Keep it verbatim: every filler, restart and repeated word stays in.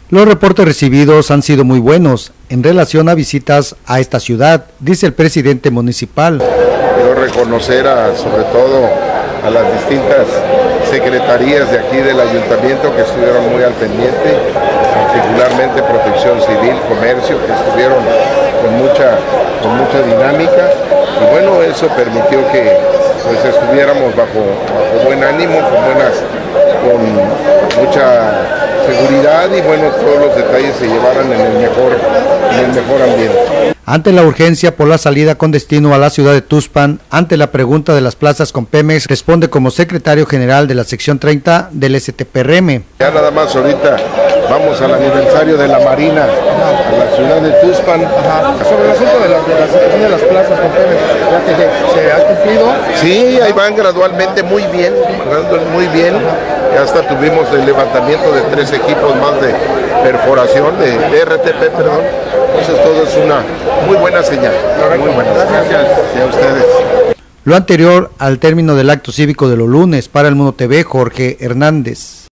Los reportes recibidos han sido muy buenos en relación a visitas a esta ciudad, dice el presidente municipal. Quiero reconocer a, sobre todo a las distintas secretarías de aquí del ayuntamiento que estuvieron muy al pendiente, particularmente Protección Civil, Comercio, que estuvieron con mucha, con mucha dinámica, y bueno, eso permitió que pues estuviéramos bajo, bajo buen ánimo, con buenas, con mucha seguridad y bueno, todos los detalles se llevaran en el mejor, en el mejor ambiente. Ante la urgencia por la salida con destino a la ciudad de Tuxpan, ante la pregunta de las plazas con Pemex, responde como secretario general de la sección treinta del S T P R M. Ya nada más ahorita vamos al aniversario de la Marina, a la ciudad de Tuxpan. Ajá. Sobre el asunto de, la, de, la, de las plazas con Pemex, ¿ya que se, se ha cumplido? Sí, ahí van gradualmente muy bien, muy bien. Ya hasta tuvimos el levantamiento de tres equipos más de perforación, de, de R T P, perdón. Entonces todo es una muy buena señal. Muy buena. Gracias a ustedes. Lo anterior al término del acto cívico de los lunes para el Mundo T V, Jorge Hernández.